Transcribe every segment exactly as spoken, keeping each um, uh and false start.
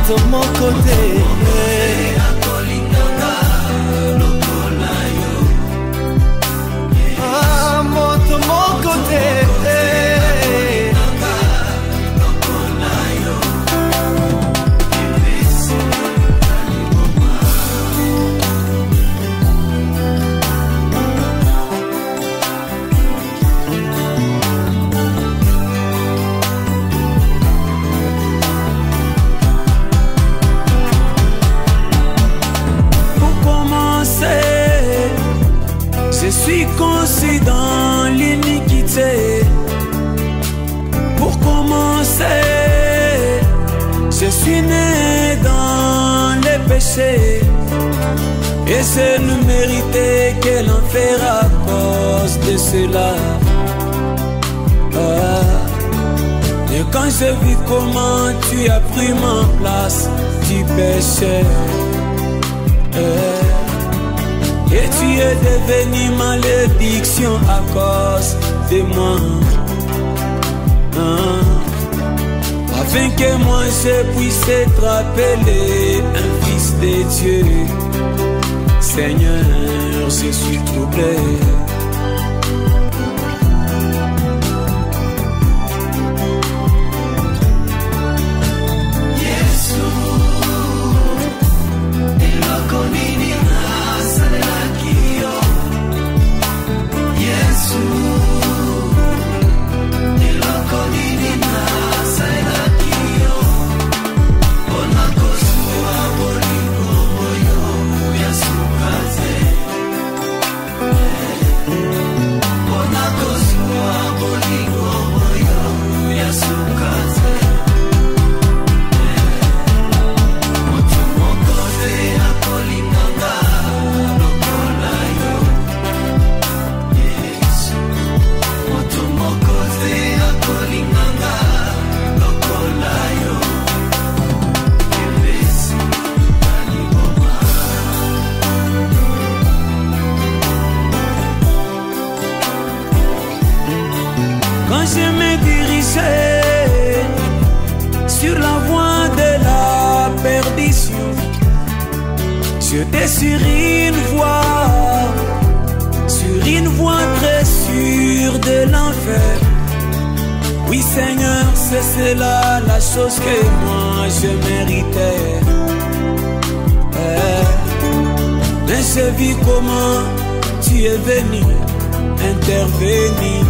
moto moko te ah moto moko te Je suis conçu dans l'iniquité. Pour commencer, je suis né dans les péchés. Et je ne méritais que l'enfer à cause de cela. Ah. Et quand je vis comment tu as pris ma place, tu péchais. Eh. Et tu es devenu malédiction à cause de moi ah. Afin que moi je puisse être appelé un fils de Dieu. Seigneur, je suis troublé. Quand je me dirigeais sur la voie de la perdition, j'étais sur une voie, sur une voie très sûre de l'enfer. Oui Seigneur, c'est cela la chose que moi je méritais. Eh, mais j'ai vu comment tu es venu intervenir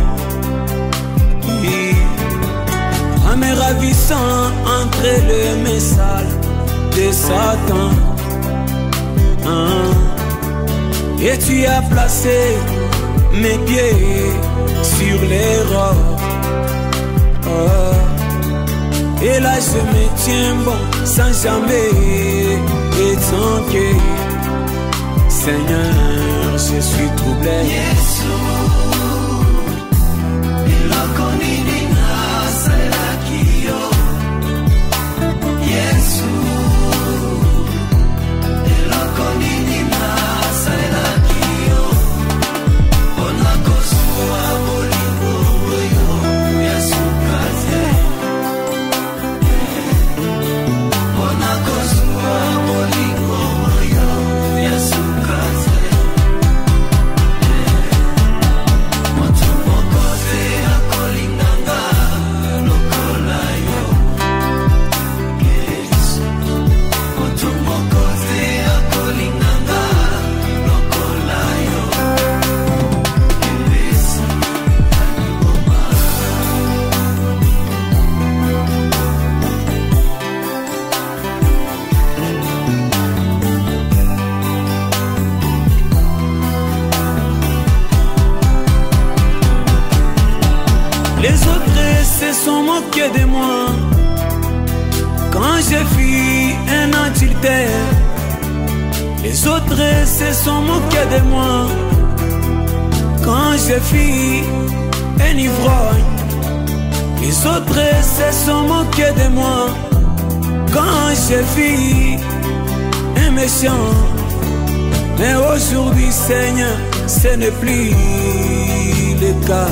en me ravissant entre les messages de Satan ah. Et tu as placé mes pieds sur les rocs ah. Et là je me tiens bon sans jamais étanquer. Seigneur, je suis troublé. Les autres se sont moqués de moi quand j'ai fui un adultère. Les autres se sont moqués de moi quand j'ai fui un ivrogne. Les autres se sont moqués de moi quand j'ai fui un méchant. Mais aujourd'hui, Seigneur, ce n'est plus le cas.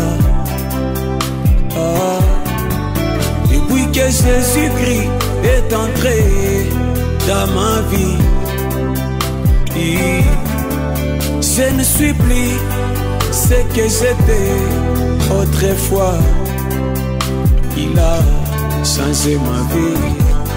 Ah, depuis que Jésus-Christ est entré dans ma vie. Et je ne suis plus ce que j'étais autrefois. Il a changé ma vie.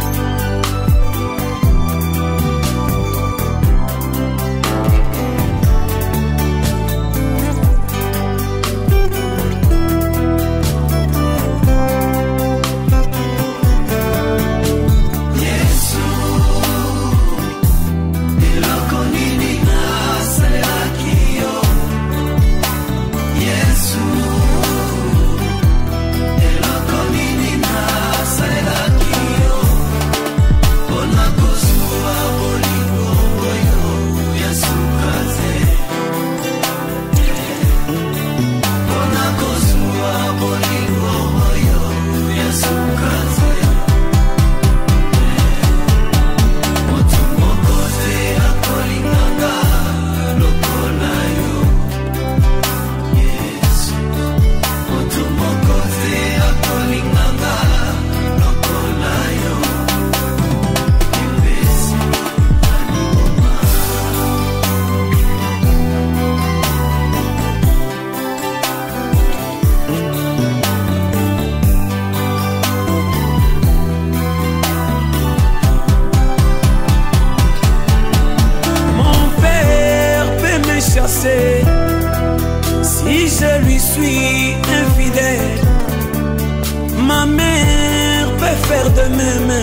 Si je lui suis infidèle, ma mère peut faire de même.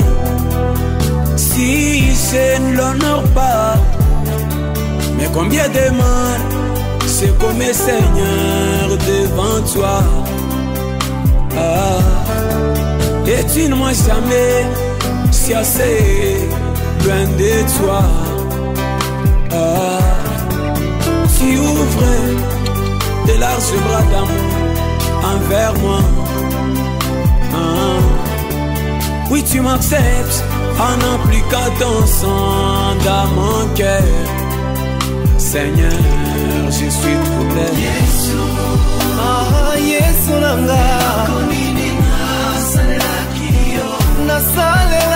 Si je ne l'honore pas, mais combien de mal c'est comme Seigneur devant toi. Ah, et tu ne m'as jamais chassé loin de toi. Ah, tu ouvres de larges bras d'amour envers moi. Ah, oui, tu m'acceptes en appliquant ton sang dans mon cœur. Seigneur, je suis troublé. Ah, Yesu nanga nasalela